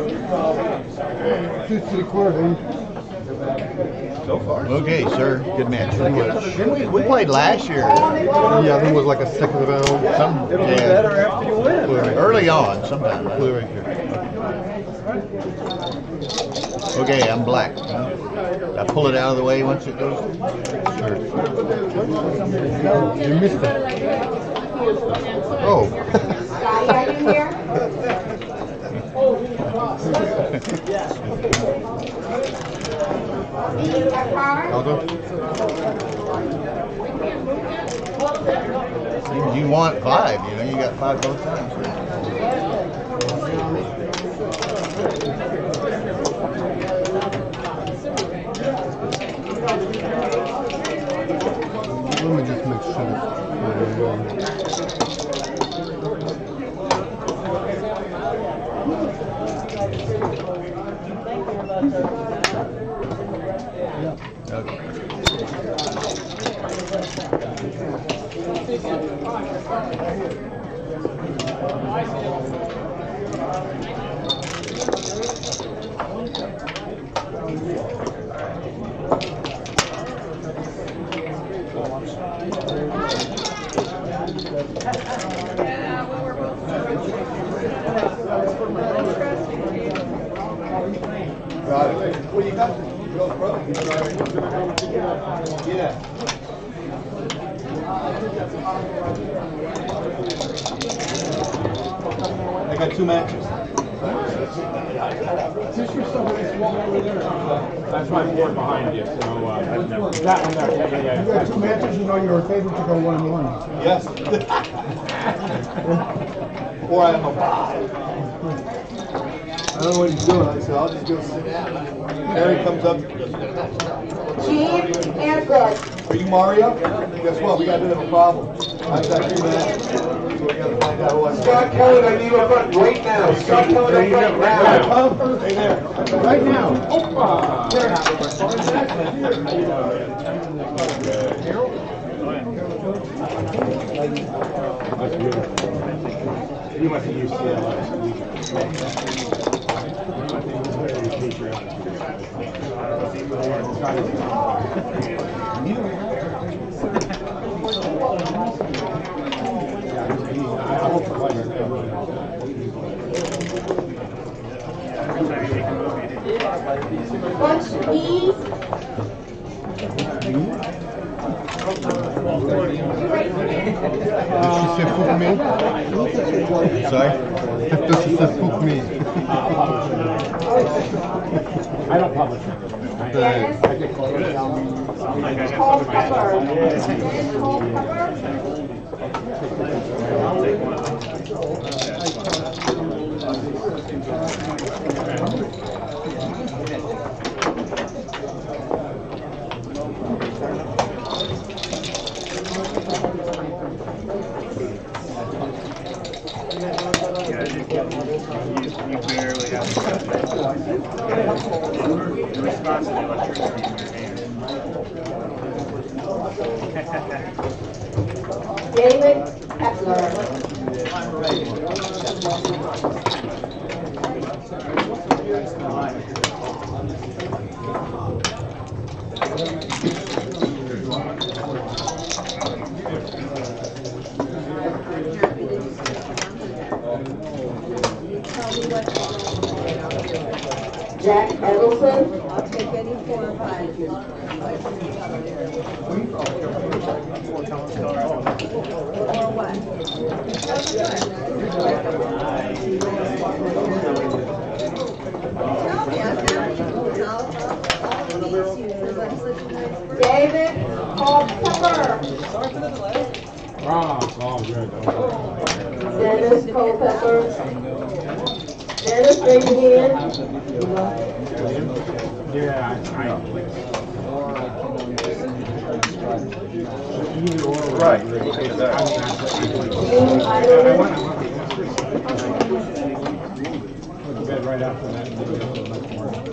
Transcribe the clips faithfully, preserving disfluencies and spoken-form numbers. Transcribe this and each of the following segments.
Two three quarter. So far. Okay, sir. Good match. Didn't we, we played last year. Yeah, I think it was like a second round. Some, It'll yeah, be better after you win. early on, sometime. Play right here. Okay, I'm black. I pull it out of the way once it goes. Sure. You missed it. Oh. Aldo? You want five, you know, you got five both times. Let me just make sure. Okay. Well, you got to go pro. Yeah. I got two matches. That's my board behind you, so uh, I've never. That one there, yeah, yeah, You got two matches, you know you're favored to go one and one. Yes. Or I'm a five. I don't know what he's doing. I said, I'll just go sit down. Harry comes up. Cheap and good. Are you Mario? Guess what? We got a bit of a problem. I've got two matches. So we got to find out who I Scott Kelly, I need up front right now. Scott Kelly, up front right now. Hey there. Right now. That's beautiful. You went to U C L Bunch please. Does she say fuck me? Sorry? Does she say fuck me? I don't publish it. Dennis. I get close. Culpepper. Dennis Culpepper. You barely have the response to the electricity in your hand. David Epler. Jack Edelson. I'll take any four or five. Or what? Tell me, I've got I'll, I'll tease you because I'm such a nice person. David Culpepper. Ah, it's all good. Dennis Culpepper. Dennis, raise your hand. Yeah, I, I either or. Right. Dean I Eidelman. went, I went to bed right after that. And didn't go till the next morning.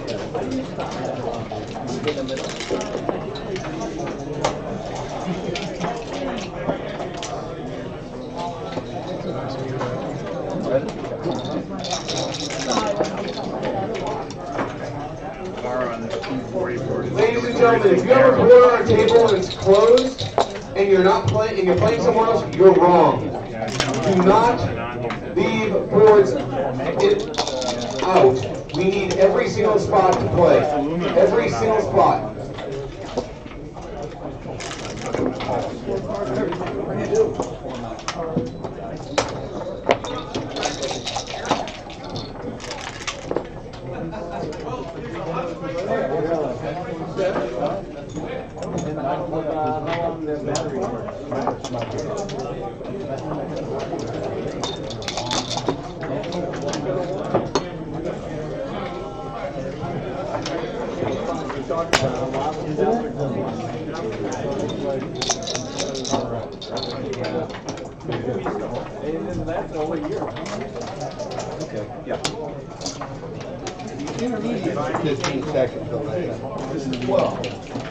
gentlemen, if you have a board on a table and it's closed, and you're not playing, and you're playing somewhere else, you're wrong. Do not leave boards in, out. We need every single spot to play. Every single spot. Fifteen seconds delay. This is twelve.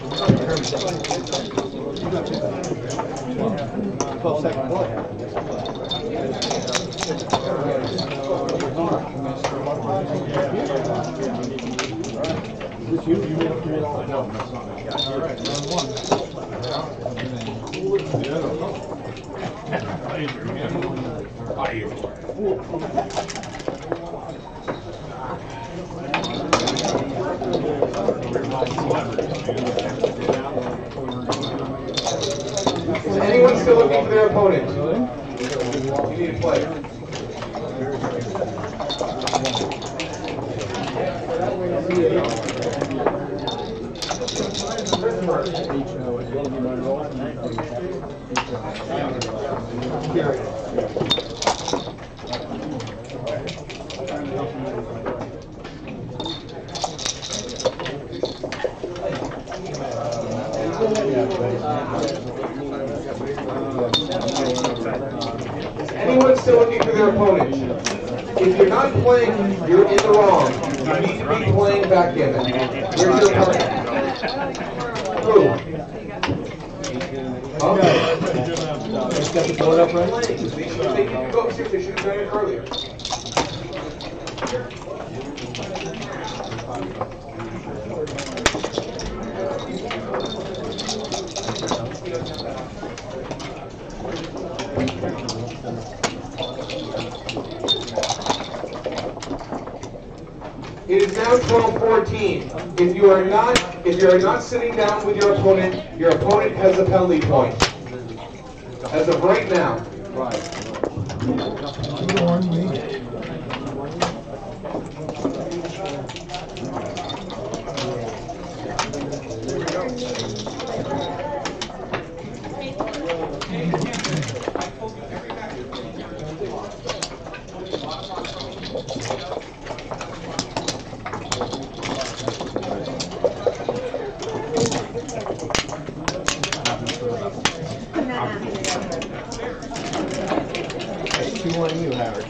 Twelve second Is anyone still looking for their opponent? You need to play. Anyone still looking for their opponent? If you're not playing, you're in the wrong. You need to be playing backgammon. Where's your opponent? Who? Okay. They should go upstairs. They should have done it earlier. It is now twelve fourteen. If you are not, if you are not sitting down with your opponent, your opponent has a penalty point. As of right now. Two on you, Howard.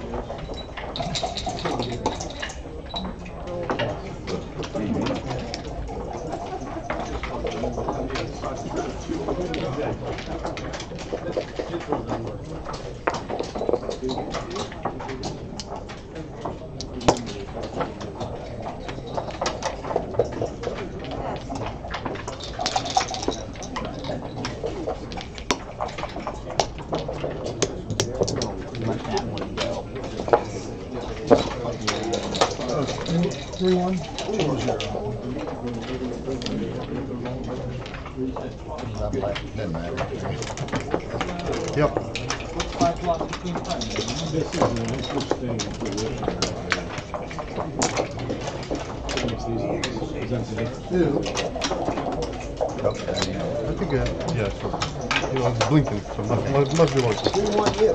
Three one. I'm black. Doesn't matter. Yep. This is an interesting position. Okay. I think, uh, yeah, so, you know, it's blinking, so must, must, must be working. We want you.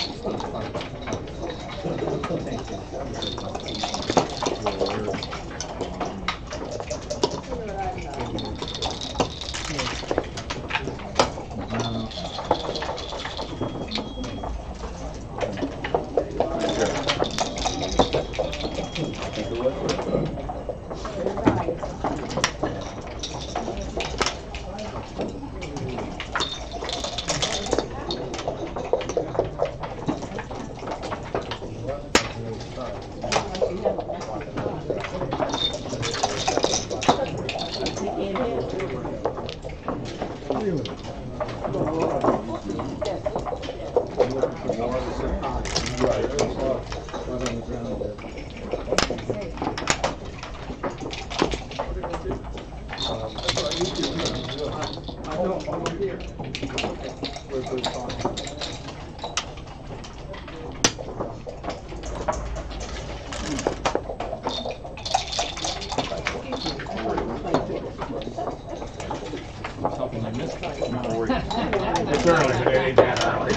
It's early, but it ain't that early.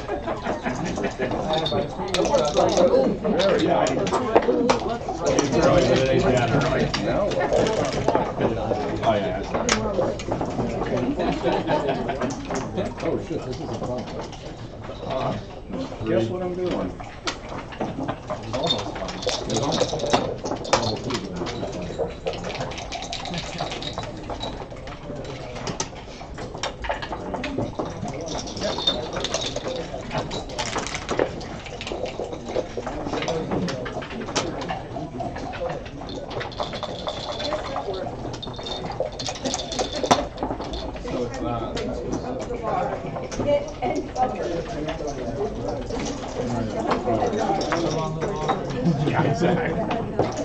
It's early, but it ain't that early. Oh, yeah. Oh, shit, this is a fun place. Guess what I'm doing? Yeah, exactly.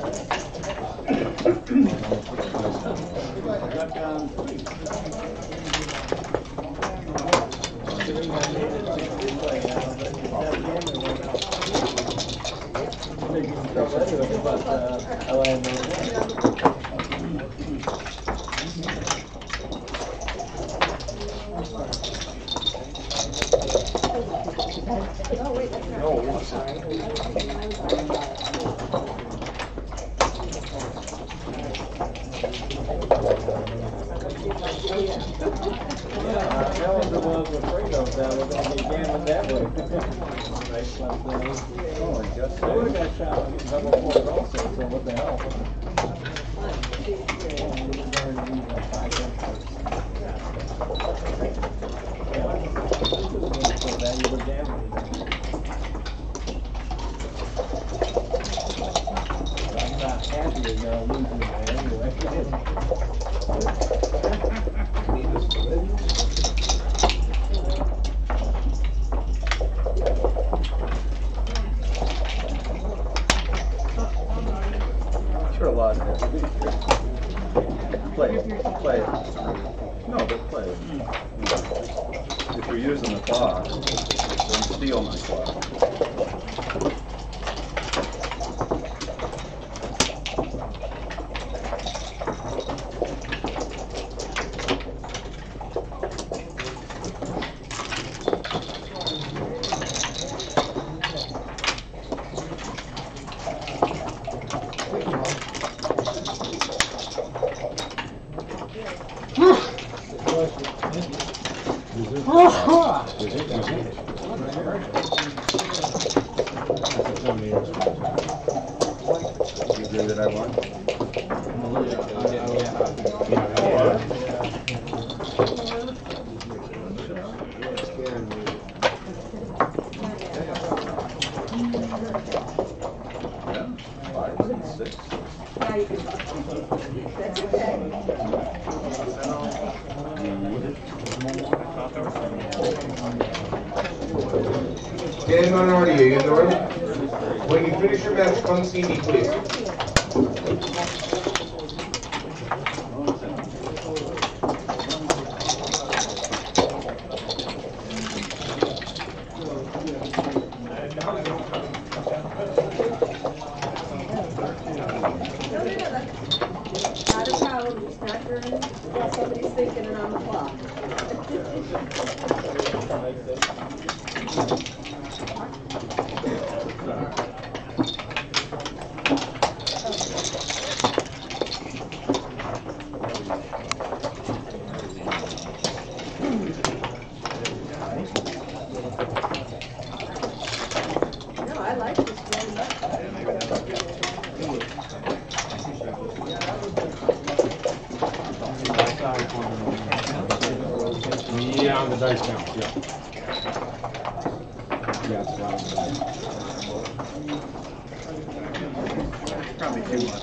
Sure, a lot of it. Play it. Play it. No, but play it. If you're using the clock, don't steal my clock. Is it? Is it? centimeters. You agree that I won? Yeah, five, six. Now you can. That's okay. Dan Minority, are you in the room? When you finish your match, come see me, please. No, no, no, that's not a problem. It's not during, while somebody's thinking and on the clock. No, I like this very much. Yeah, on the dice count, yeah. Yeah, it's fine. Probably too much.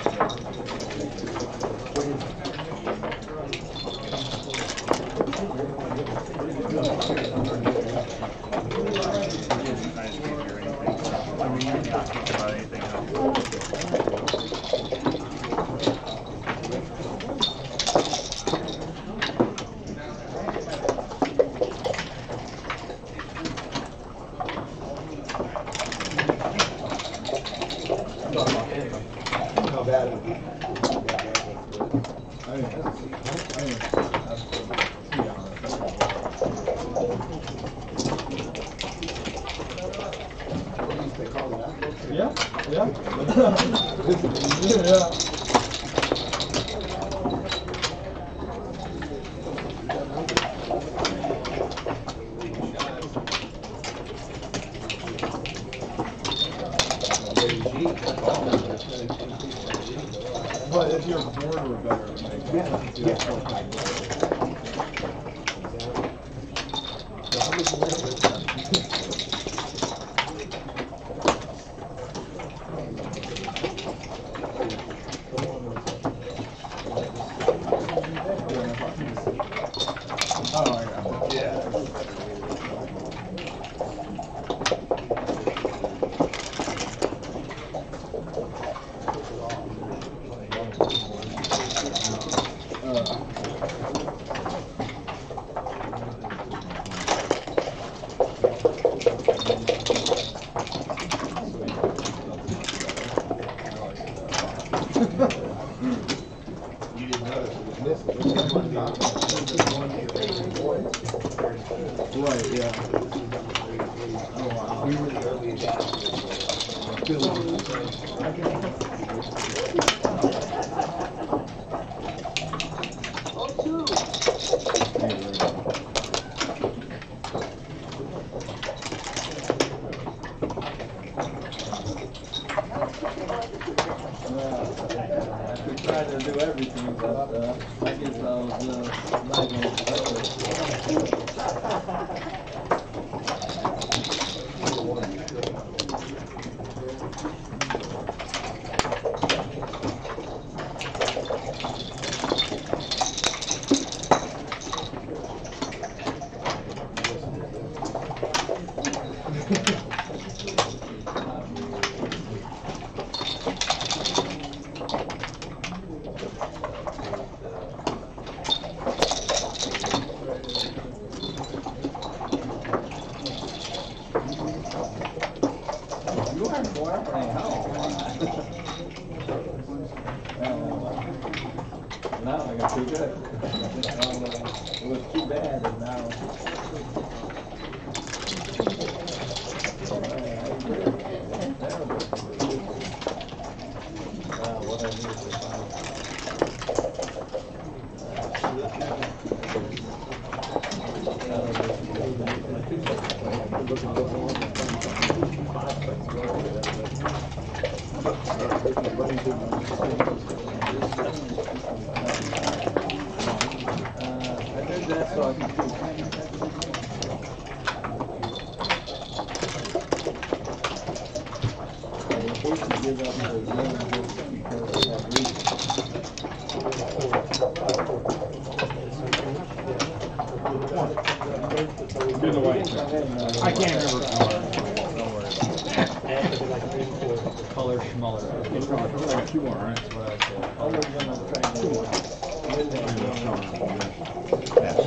About anything else. How bad it is. Yeah, yeah. Yeah. But if you're bored or better, like, oh, yeah. You didn't notice it was missing. Right, yeah. Oh, wow. We were the earliest. We tried to do everything, but uh, I guess I was uh, not going You weren't born playing home. Now I got too good. It was too bad, and now. Terrible. Wow, what I need to find. hate to give up the game just because of that reason. Do the white. I can't remember color. Color schmuller. It's probably like two more, right? That's what I said. Other than I'm trying to win that game.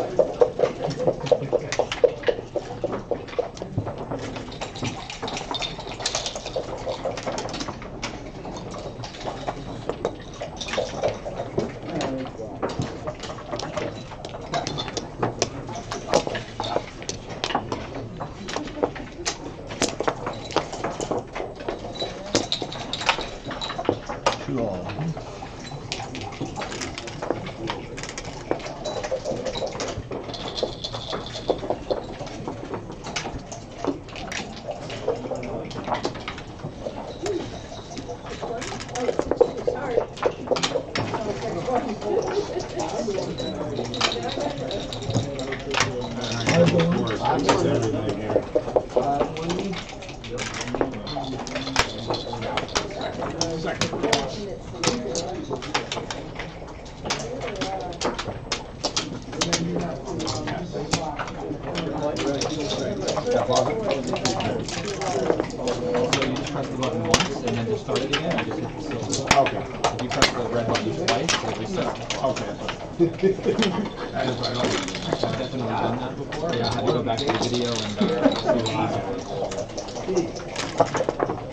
Two all. So you just press the button once and then just start it again, or just hit the silver? Okay. If you press the red button twice, it'll reset. Okay. That is right. I've definitely done that before. Yeah, I had to go back to the video and uh, see what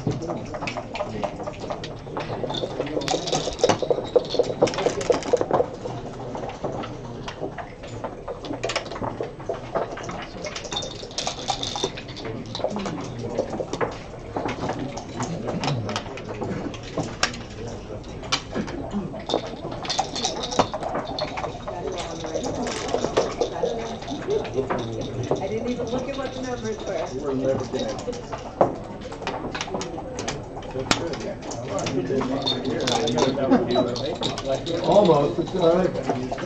I didn't even look at what the numbers were. We're never gonna. Almost, it's all right.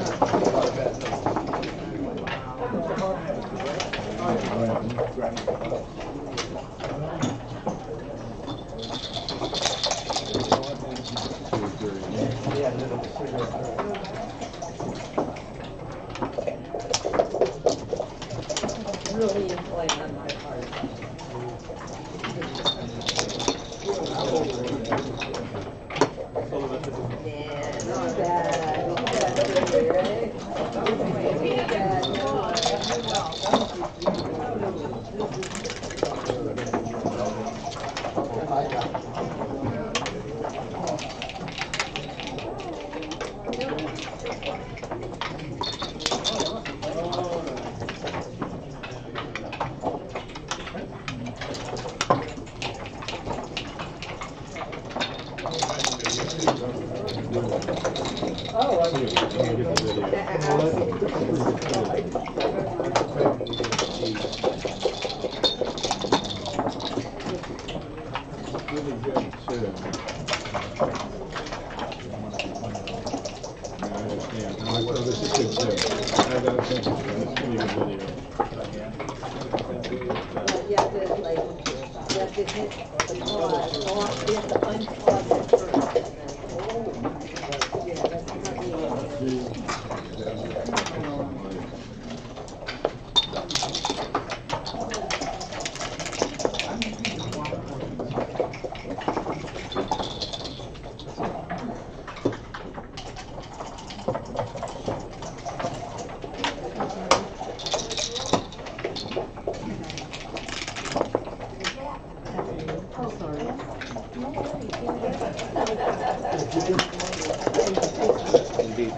Really inflamed on my part. Yeah, not bad. Not bad, right? Not bad. Oh, I Really good too. I understand. No, I thought this is good too. I gotta think it's a pretty good video. you have to like, you have to hit the pause, or you have to unpause it first. And then, oh, yeah, that's not easy. Oh, sorry. Indeed.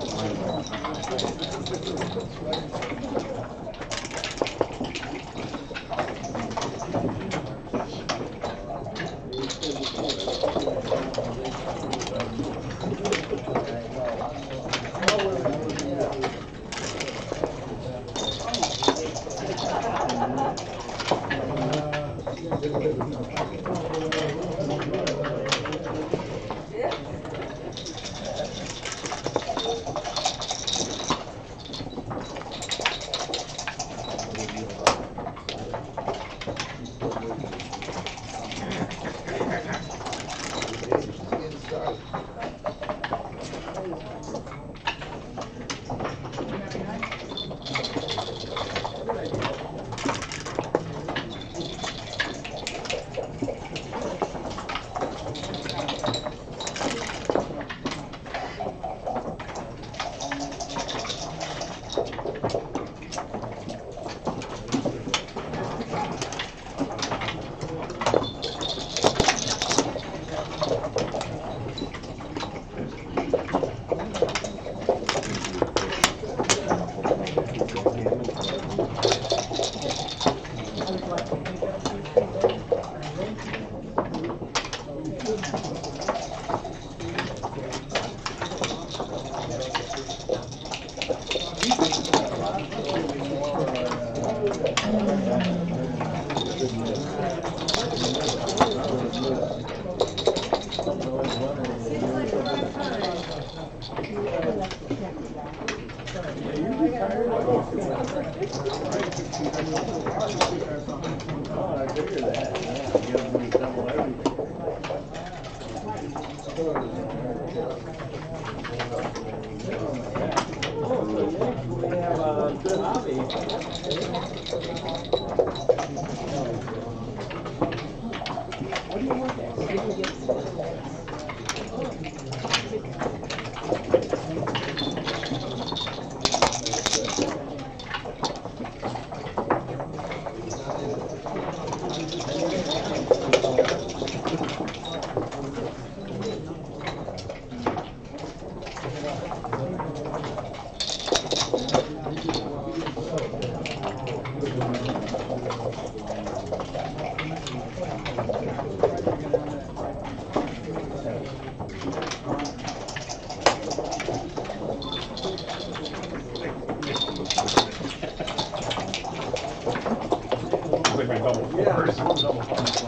Like my double fours. Double fours.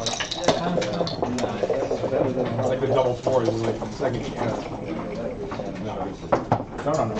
Like the double fours is like the second chance. No, no, no.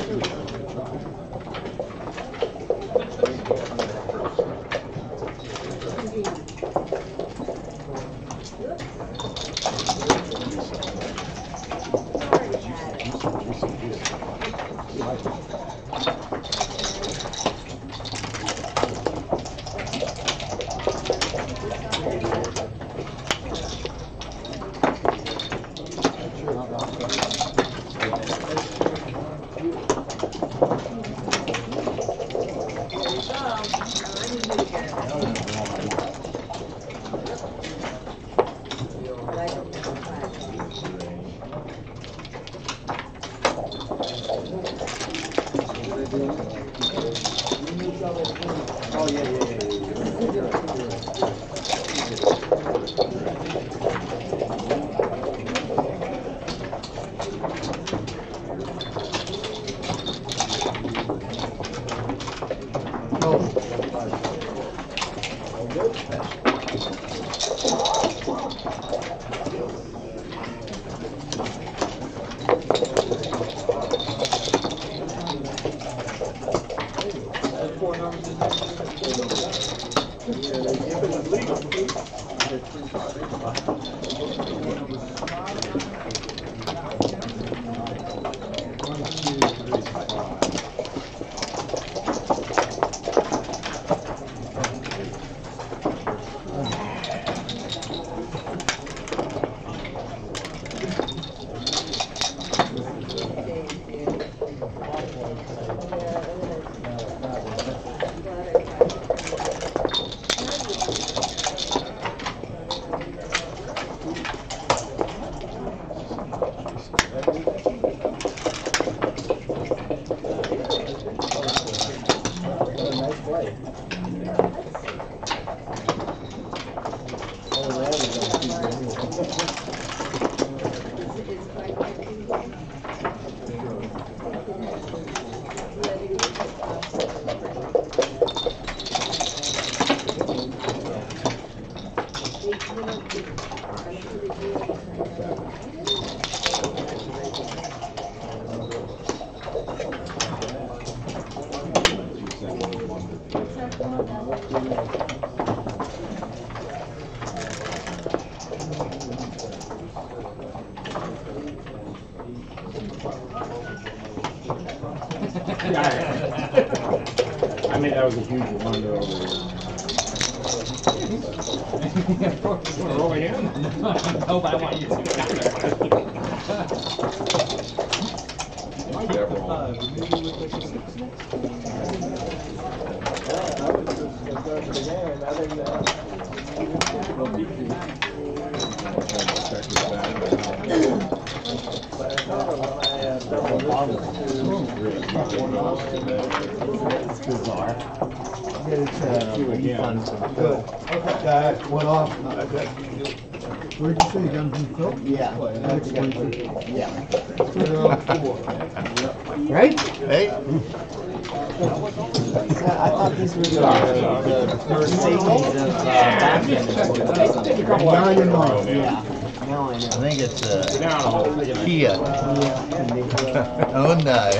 I mean, that was a huge wonder over here. Roll again? No, but I want you to. Bizarre. It's a refund from Good. Okay. That went off. Where'd you say you got them from Phil? Yeah. Yeah. Three on four. Right? Hey? I thought these were the, the first safeties of uh, Batman. Now you know. Yeah. Now I I know. think it's uh, Kia. Hyundai.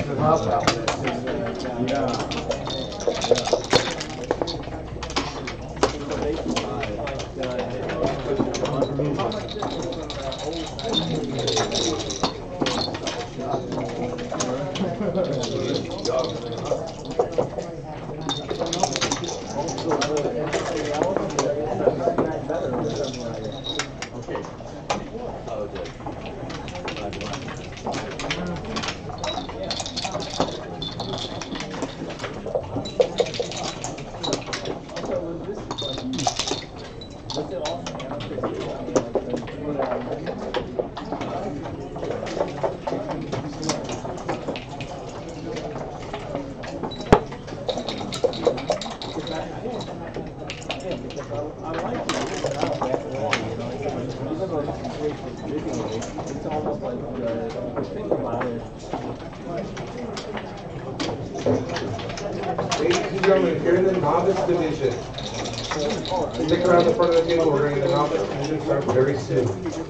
Ladies and gentlemen, here in the novice division. Stick around the front of the table, we're going to get the novice division start very soon.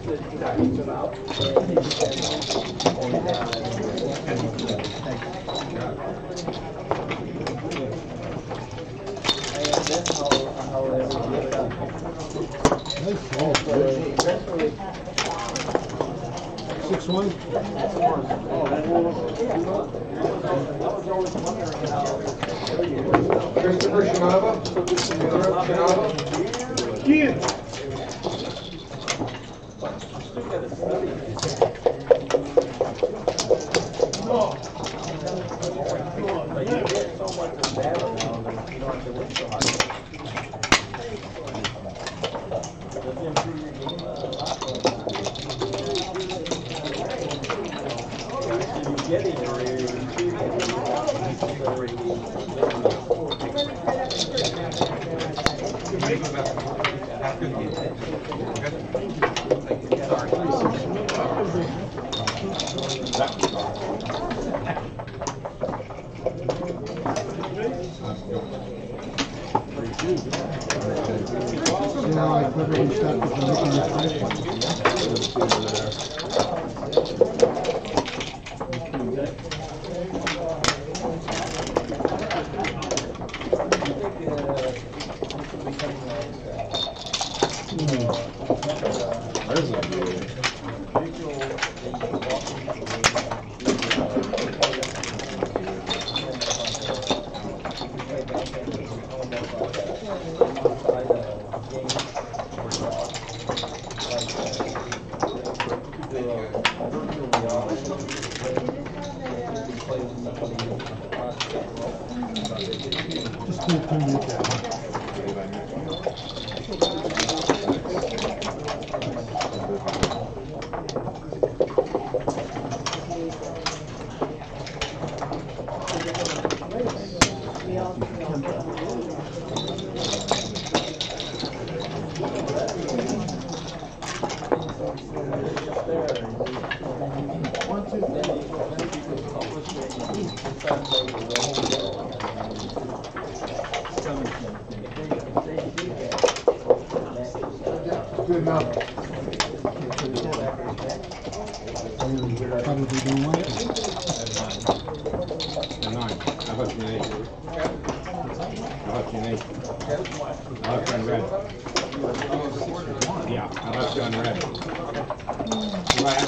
Six one. Christopher Shinaba. Christopher Shinaba. Yeah. See how I cleverly stopped it from making this first one? Just keep turning it down. Good enough. Probably don't want it. Nine. How about your eight? How about your eight?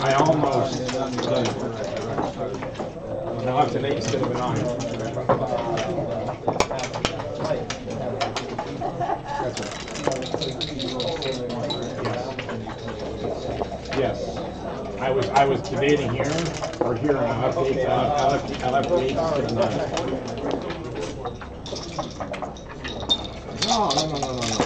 I almost done it. Now up to an eight instead of a nine. Yes. I was I was debating here or here, and I left the eight. I left I left the eight instead of nine. No, no, no, no, no, no.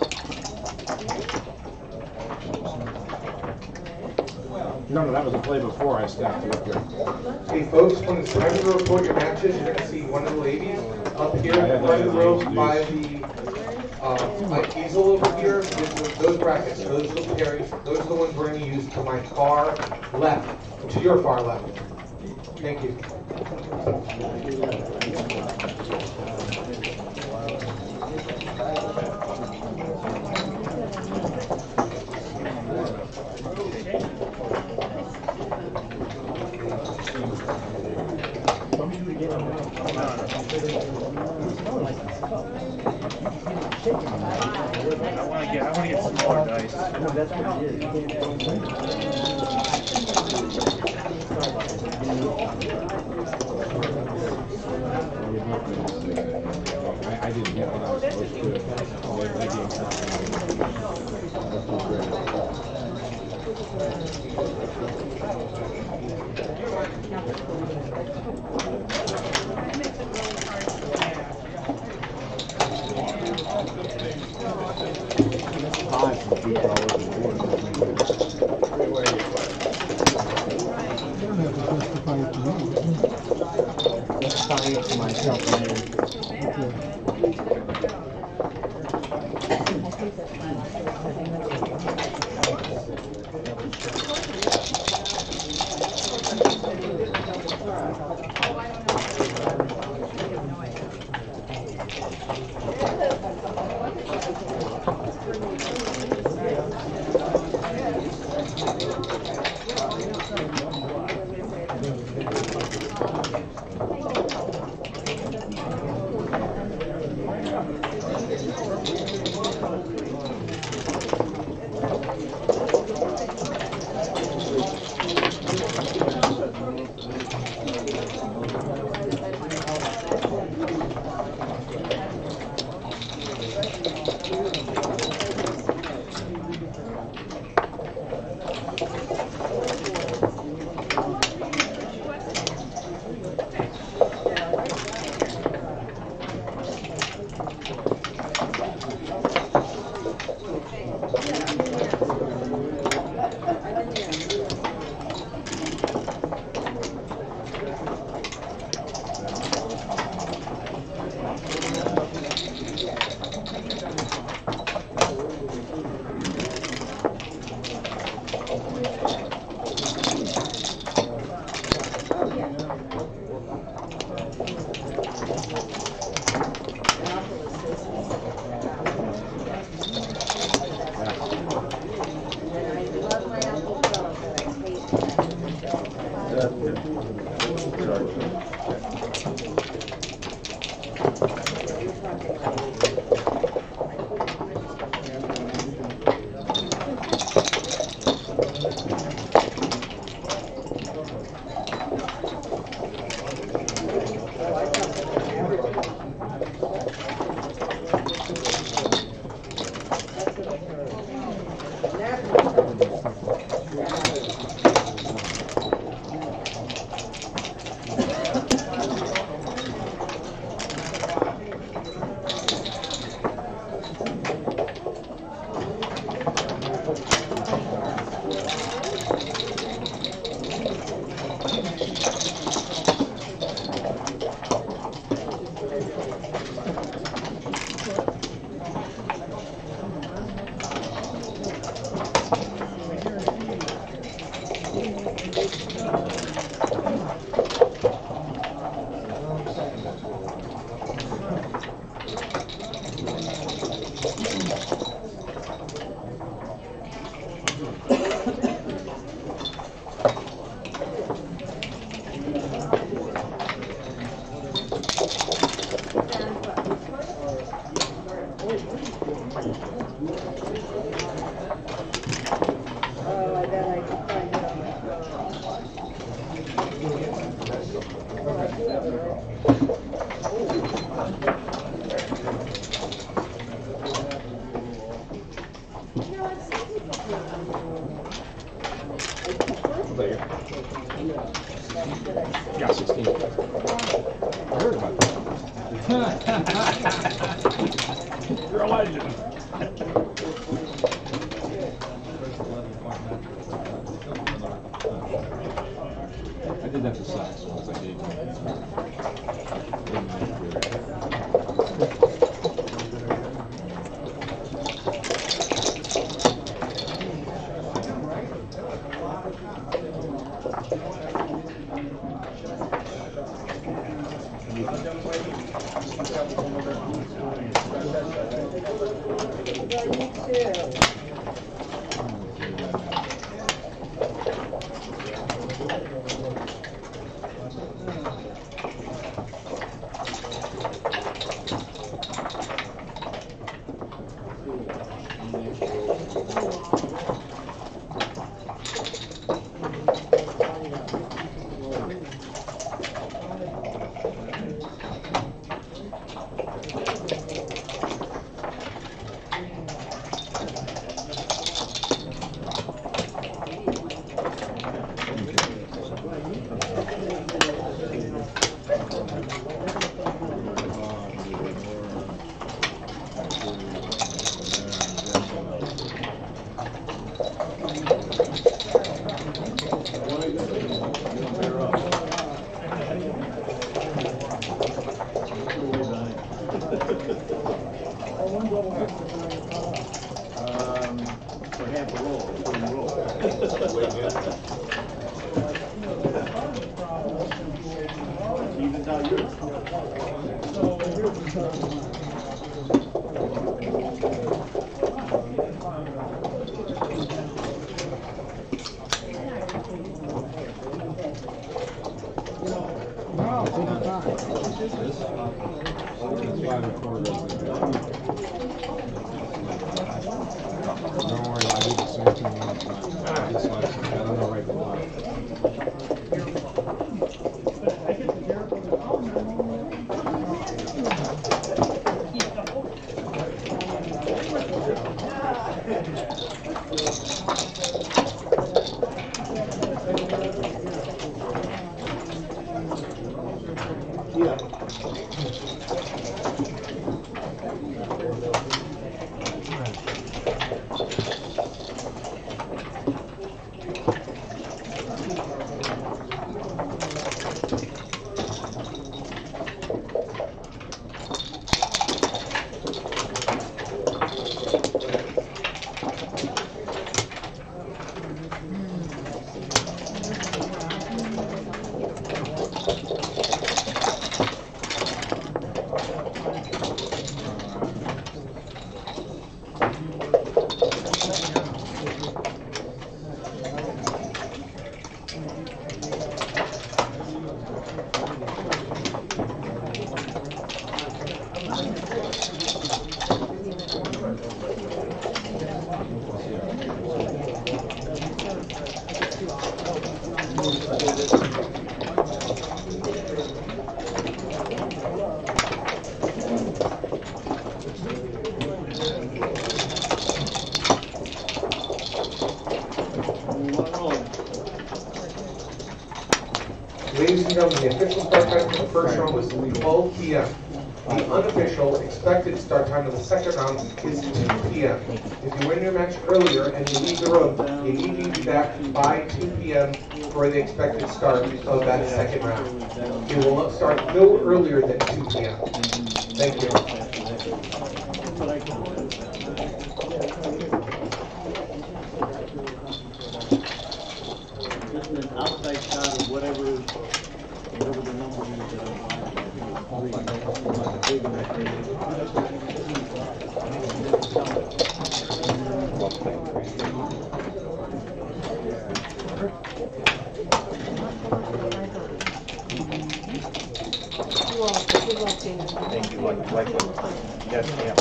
No, no, that was a play before I stacked it up here. Hey folks, when it's time to report your matches, you're gonna see one of the ladies up here in the front of the room by the uh, my easel over here. With those brackets, those are the carries, those are the ones we're gonna use to my far left, to your far left. Thank you. I want to get, I want to get some more dice. No, that's what it I, I didn't get what I was supposed Justify it to myself later. Oh, I bet I can find it on Yeah, sixteen. I heard about that. You're a legend. I did that for sex once I did. Ladies and gentlemen, the official start time for the first round was twelve P M The unofficial expected start time of the second round is two P M If you win your match earlier and you leave the room, you need to be back by two P M for the expected start of that second round. It will start no earlier than two P M Thank you. Outside shot of whatever, whatever the number is that I'm Thank you. Like, like, yes, ma'am.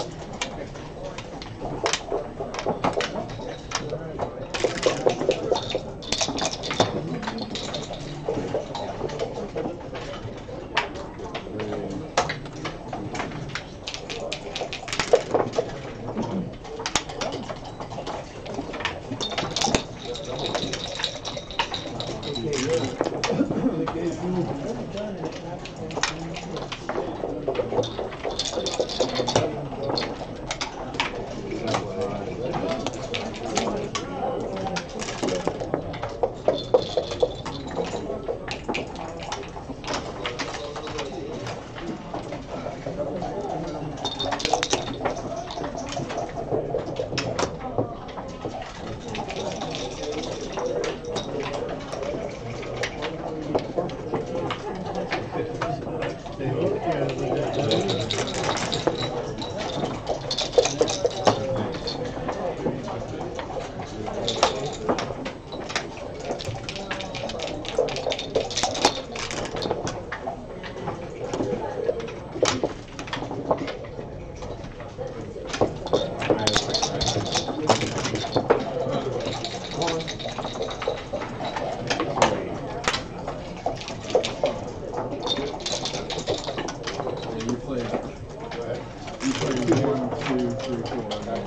You play, you play one, two, three, four.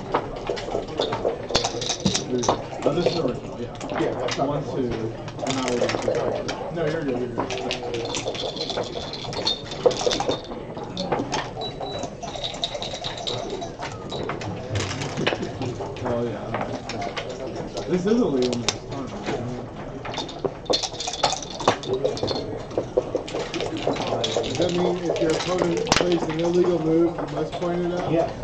Oh, this is the original, yeah. Yeah, that's one, two, and I will do two. No, you're good, you're good. Oh, yeah. This is a legal move. Does that mean if your opponent plays an illegal move, you must point it out? Yeah.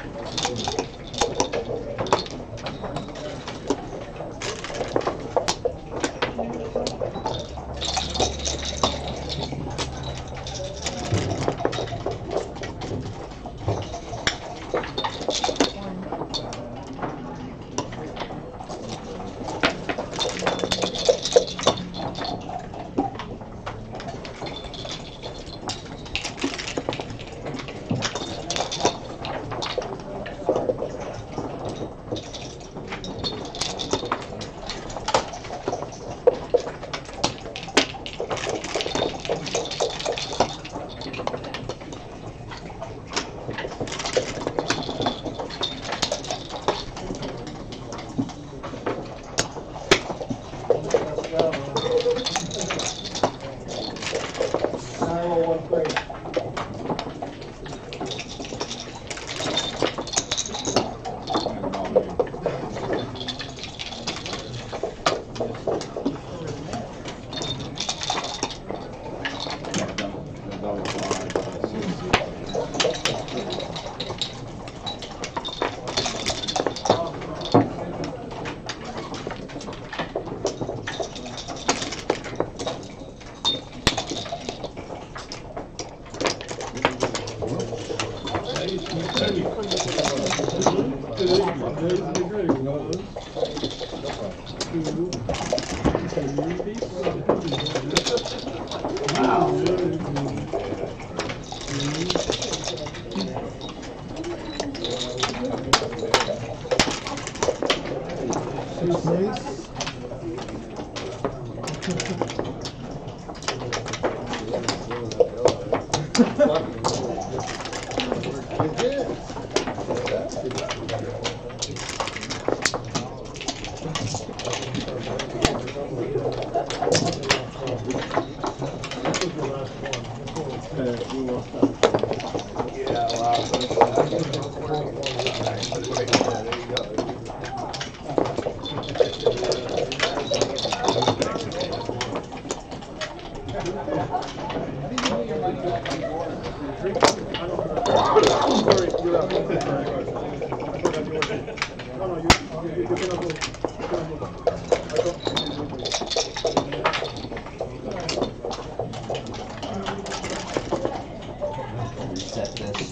Reset this.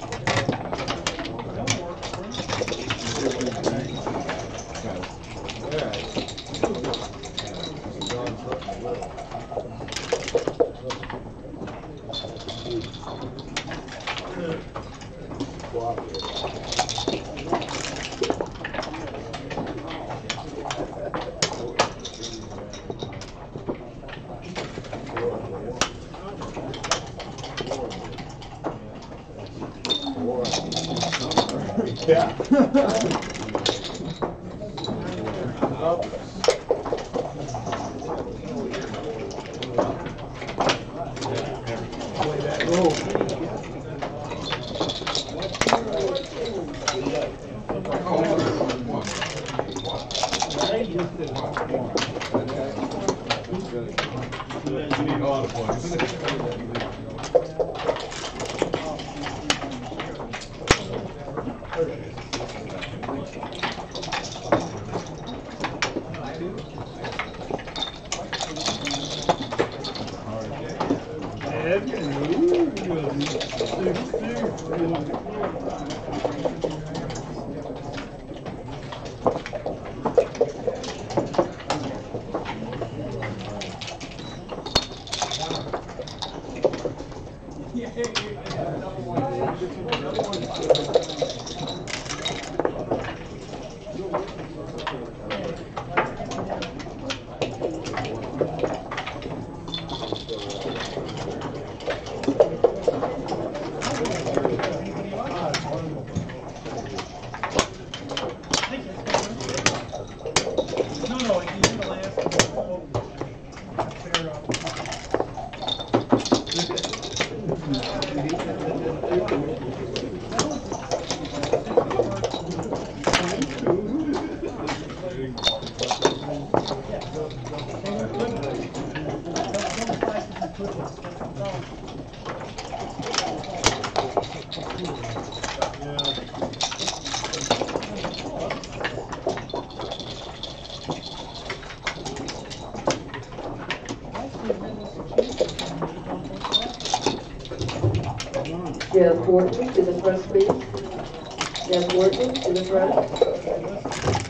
Yeah. You need a lot of points. Ed, Jeff Wharton to the front, please. Jeff Wharton to the front.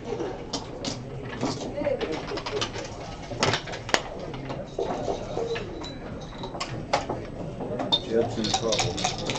Jeff's in trouble.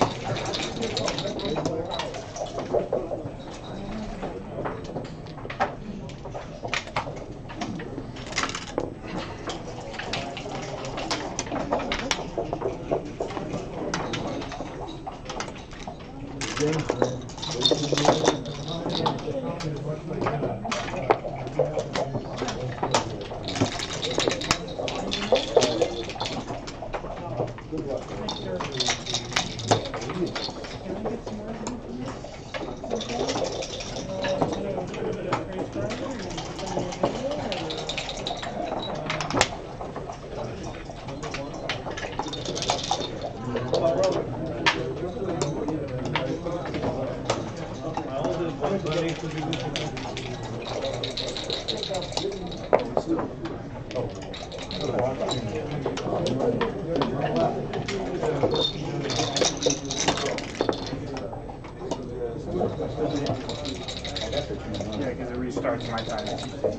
Yeah, because it restarts my time.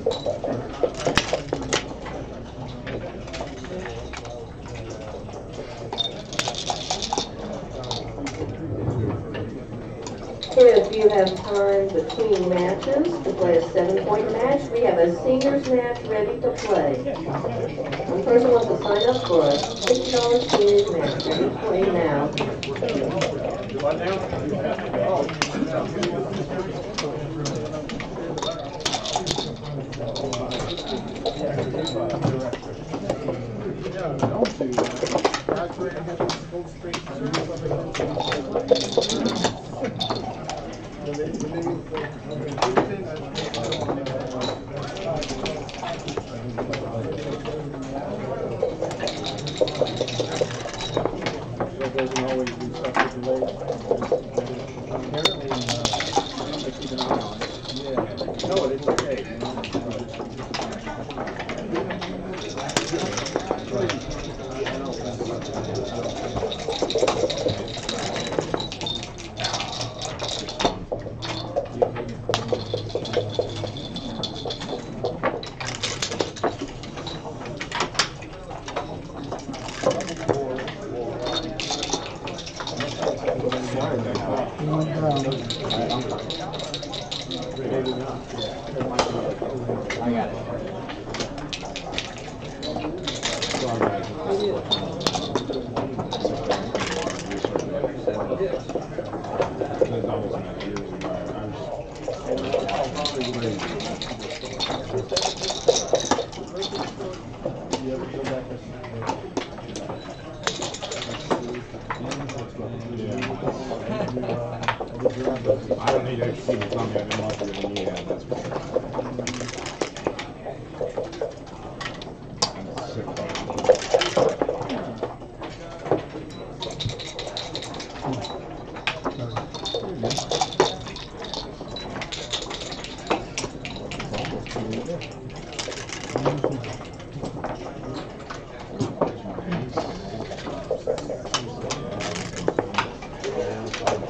If you have time between matches to play a seven-point match, we have a seniors match ready to play. One person wants to sign up for a sixty dollar seniors match. Ready to play now. I don't need extra people telling me I didn't want to really need that, that's for sure. I'm sick of it.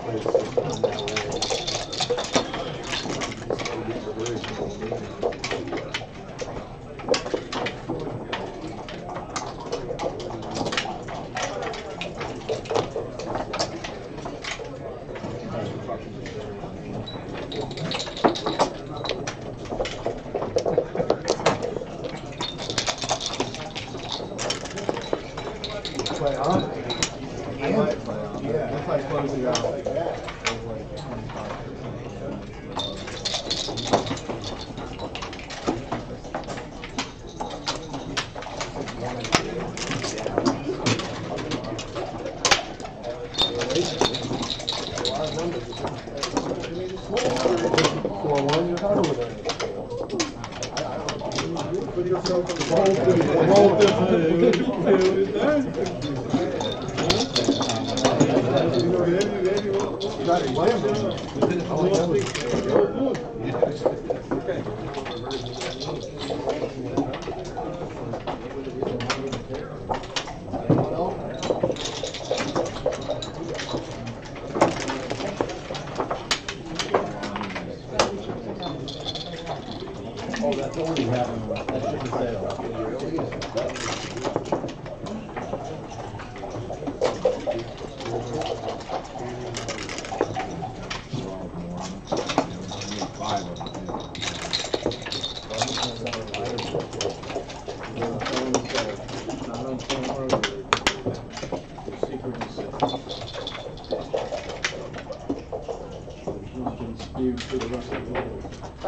Play on? I might play on. Yeah. If I close it out. Four one, you're not over there. Put yourself in Oh, that's already happened. That shouldn't say to the rest of the world.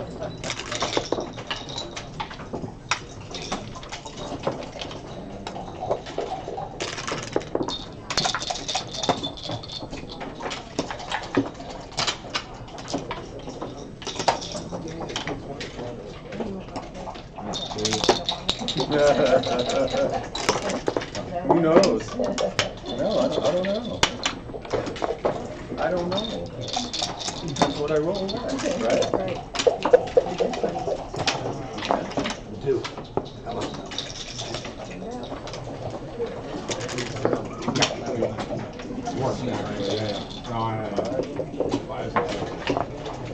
Who knows? No, I don't, I don't know. I don't know. That's what I roll next, right? Right. Two. One. Yeah, yeah. No, no, no. Five.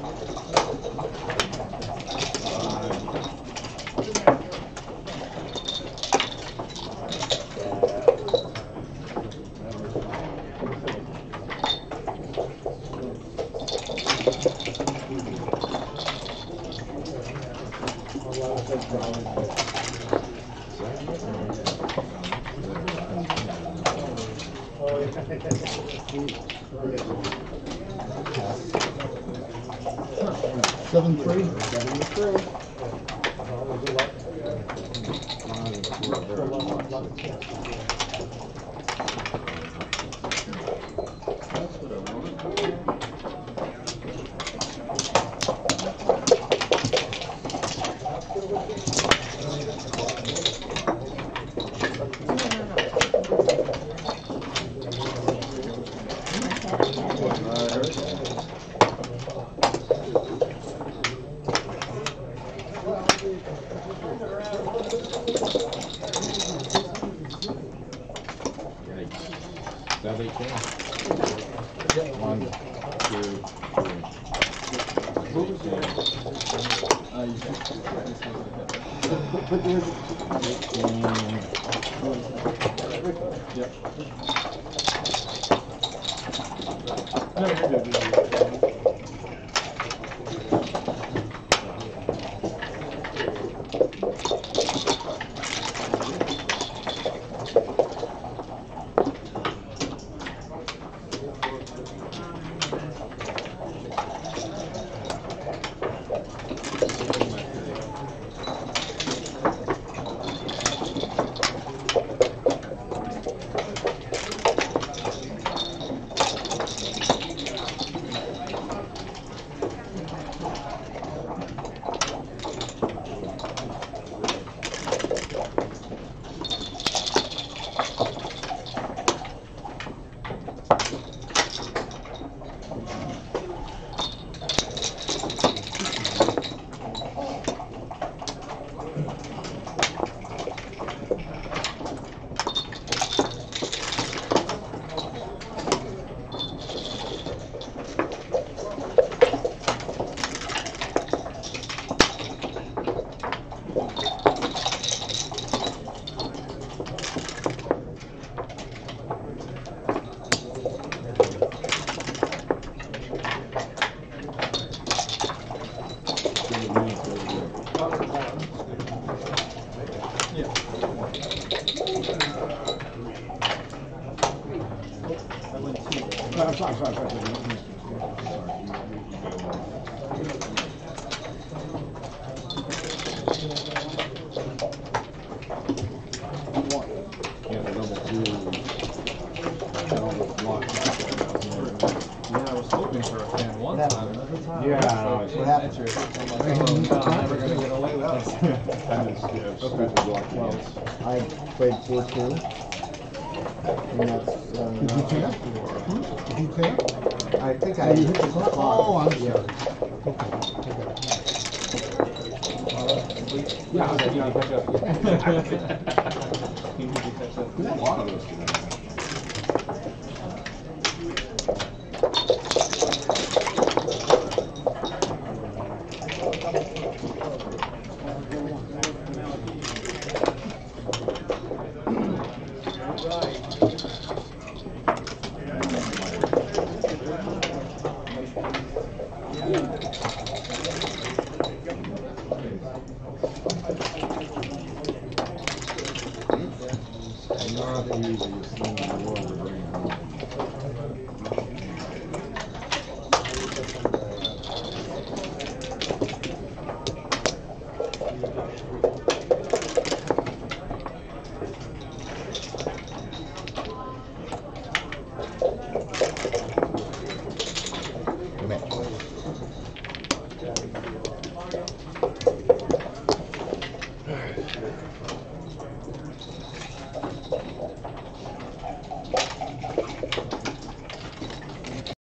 Seven three. Seven three. One, two, sorry, sorry, sorry, sorry. Yeah, the level two. Yeah, I was hoping for a fan one time. Every time. Yeah, So, I know, it's- what happened to it? I'm like, oh, God, I'm never gonna get away with this. And it's, yeah, it's stupid blocking. Well, I played four two. And that's, uh. Did you tap? Did you tap? I think I. Oh, you hit the clock? Oh, I'm sorry. Yeah. Yeah, I was thinking I'd catch up. He needs to catch up. There's a lot of those today. Not the easiest thing in the world to bring home.